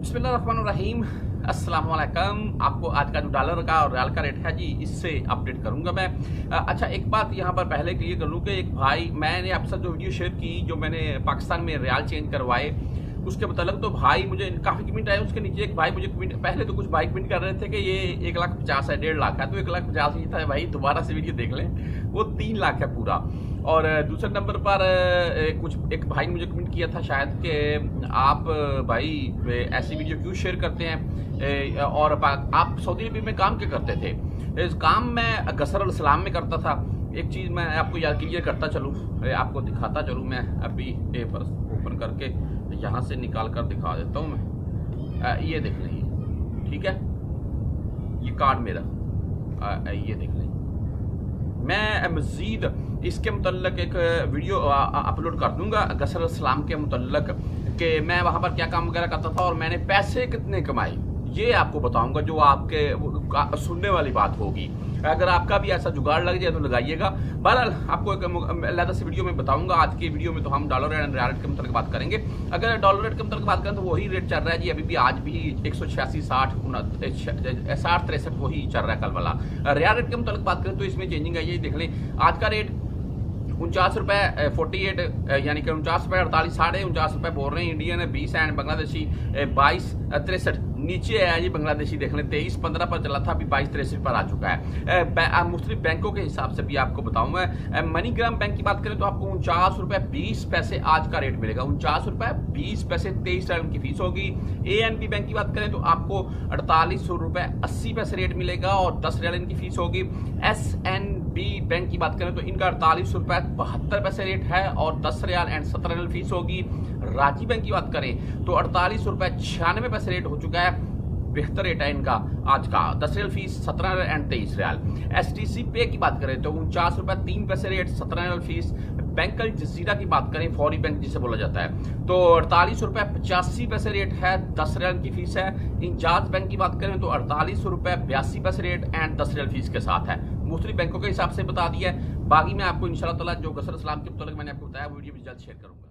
बिस्मिल्लाहिर्रहमानिर्रहीम। अस्सलाम वालेकुम। आपको आज का जो डॉलर का और रियाल का रेट है जी, इससे अपडेट करूंगा मैं। अच्छा, एक बात यहाँ पर पहले क्लियर कर लूँ कि एक भाई, मैंने आपके साथ जो वीडियो शेयर की, जो मैंने पाकिस्तान में रियाल चेंज करवाए, उसके मतलब तो भाई मुझे काफ़ी कमेंट आए। उसके नीचे एक भाई मुझे कमेंट, पहले तो कुछ भाई कमेंट कर रहे थे कि ये 1,50,000 है, 1.5 लाख है। तो 1,50,000 ही था भाई, दोबारा से वीडियो देख लें, वो 3 लाख है पूरा। और दूसरे नंबर पर एक भाई ने मुझे कमेंट किया था शायद कि आप भाई ऐसी वीडियो क्यों शेयर करते हैं, और आप सऊदी अरब में काम क्या करते थे। इस काम मैं गसर अल सलाम में करता था। एक चीज़ मैं आपको याद क्लियर करता चलूँ, आपको दिखाता चलूँ। मैं अभी पेपर ओपन करके यहाँ से निकाल कर दिखा देता हूँ मैं। ये देख लें, ठीक है, ये कार्ड मेरा, ये देख लें। मैं मज़ीद इसके मुतल्लक एक वीडियो अपलोड कर दूंगा गसर अल सलाम के मुतल्लक, कि मैं वहाँ पर क्या काम वगैरह करता था और मैंने पैसे कितने कमाए, ये आपको बताऊंगा, जो आपके सुनने वाली बात होगी। अगर आपका भी ऐसा जुगाड़ लग जाए तो लगाइएगा। बहरहाल आपको एक अलग से वीडियो में बताऊंगा। आज की वीडियो में तो हम डॉलर एंड रियाल रेट के मुताबिक बात करेंगे। अगर डॉलर रेट के मुताबिक बात करें तो वही रेट चल रहा है जी, अभी भी, आज भी 186, 60, 63 वही चल रहा है कल वाला। रियाल रेट के मुताबिक बात करें तो इसमें चेंजिंग आई है, देख लें। आज का रेट 49 रुपये 48, यानी कि 49 रुपये 48, 49.5 रुपये बोल रहे हैं इंडियन, 20 एंड बांग्लादेशी 22.63। नीचे आया जी बांग्लादेशी, देख लें, 23.15 पर चला था, अभी 22.63 पर आ चुका है। मुख्तलिफ बैंकों के हिसाब से भी आपको बताऊं मैं। मनीग्राम बैंक की बात करें तो आपको 49 रुपये 20 पैसे आज का रेट मिलेगा। 49 रुपये 20 पैसे, 23 रियाल की फीस होगी। ANB बैंक की बात करें तो आपको 48 रुपये 80 पैसे रेट मिलेगा और 10 रियाल इनकी फीस होगी। SNB बैंक की बात करें तो इनका 48 रुपये 72 पैसे रेट है और 10 रियाल एंड 17 रियाल फीस होगी। राजी बैंक की बात करें तो 48 रुपये 96 पैसे रेट हो चुका है, बेहतर रेट है इनका आज का, 10 riyal fees, 17 riyal and 23 riyal. STC पे की बात करें तो 49 रुपये 3 पैसे rate, 17 riyal fees. Bank Al Jazira की बात करें, फौरी बैंक जिसे बोला जाता है, तो 48 रुपये 85 पैसे रेट है, 10 रियाल की फीस है। इंजाज बैंक की बात करें तो 48 रुपये 82 पैसे रेट एंड 10 रियाल फीस के साथ है। मुख्तलिफ बैंकों के हिसाब से बता दिया है। बाकी मैं आपको इंशाल्लाह ताला जो गसर सलाम के मुताबिक मैंने आपको बताया, वो वीडियो भी जल्द शेयर करूंगा।